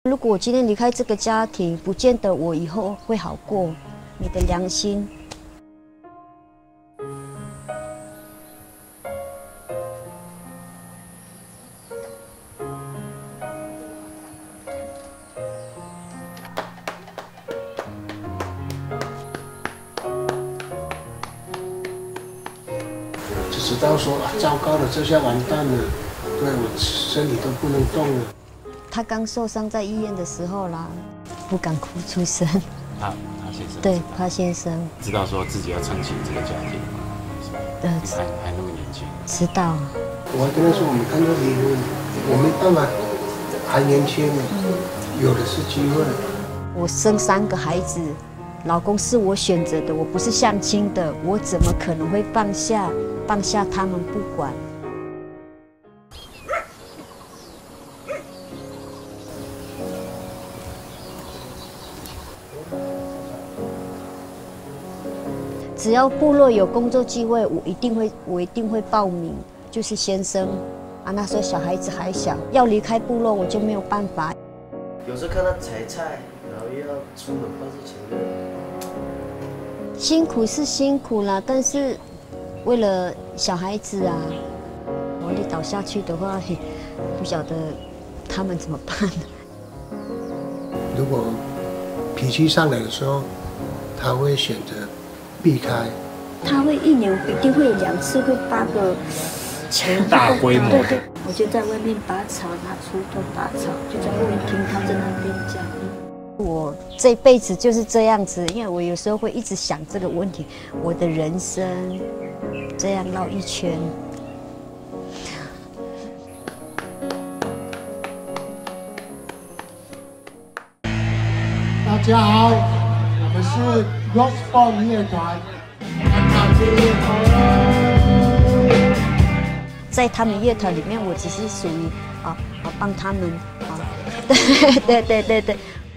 如果我今天离开这个家庭，不见得我以后会好过。你的良心。 就知道说糟糕了，这下完蛋了，对我身体都不能动了。 他刚受伤在医院的时候啦，不敢哭出声。 他先生对，他先生知道说自己要撑起这个家庭吗？还那么年轻。 知道。 我还跟他说，我们看到离婚，我没办法，还年轻，有的是机会。 我生3个孩子，老公是我选择的，我不是相亲的，我怎么可能会放下他们不管？只要部落有工作机会，我一定会报名。就是先生啊，那时候小孩子还小，要离开部落我就没有办法。 有时候看他采菜，然后又要出门办事情， 辛苦是辛苦啦，但是为了小孩子啊，我你倒下去的话，不晓得他们怎么办。 如果脾气上来的时候，他会选择避开。 他会1年一定会有2次，会拔个大规模。 对，我就在外面拔草，拿锄头拔草，就在外面听他在那边讲。 我这辈子就是这样子，因为我有时候会一直想这个问题，我的人生这样绕一圈。 大家好，我们是 Rockbomb 乐团。 在他们乐团里面，我只是属于帮他们对。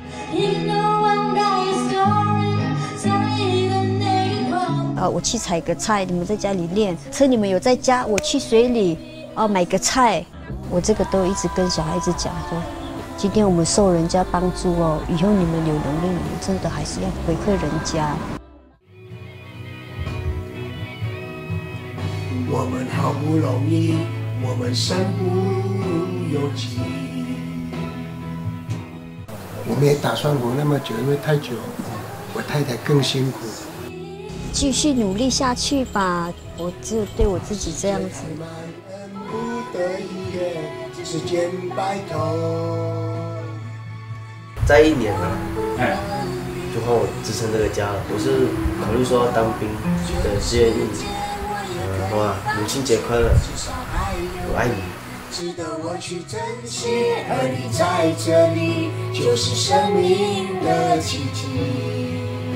我去采个菜，你们在家里练；趁你们有在家，我去水里买个菜。我这个都一直跟小孩子讲说，今天我们受人家帮助以后你们有能力，你们真的还是要回馈人家。 我们好不容易，我们身不由己。我们也打算活那么久，因为太久，我太太更辛苦。 继续努力下去吧，我只有对我自己这样子。 在1年了，就换我支撑这个家了。我是考虑说当兵的志愿役。哇，母亲节快乐！我爱你。值得我去珍惜，而你在这里，就是生命的奇迹。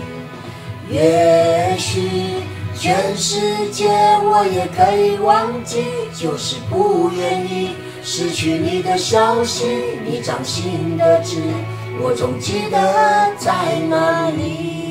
也许全世界我也可以忘记，就是不愿意失去你的消息，你掌心的痣，我总记得在哪里。